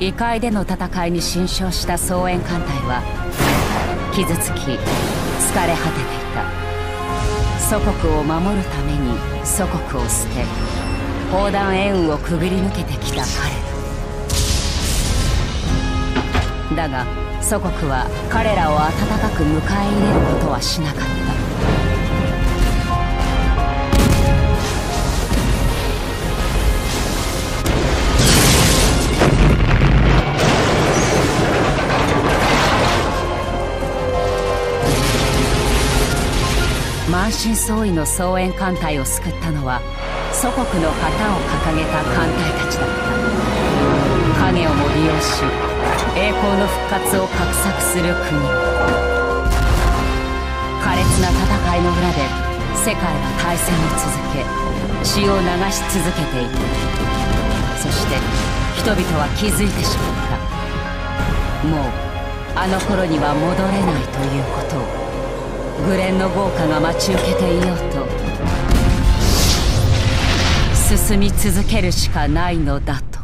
異界での戦いに侵衝した総援艦隊は傷つき疲れ果てていた。祖国を守るために祖国を捨て砲弾援雲をくぐり抜けてきた彼らだが、祖国は彼らを温かく迎え入れることはしなかった。満身創痍の総援艦隊を救ったのは祖国の旗を掲げた艦隊たちだった。影をも利用し栄光の復活を画策する国。苛烈な戦いの裏で世界は大戦を続け血を流し続けていく。そして人々は気づいてしまった。もうあの頃には戻れないということを。グレンの豪華が待ち受けていようと進み続けるしかないのだと。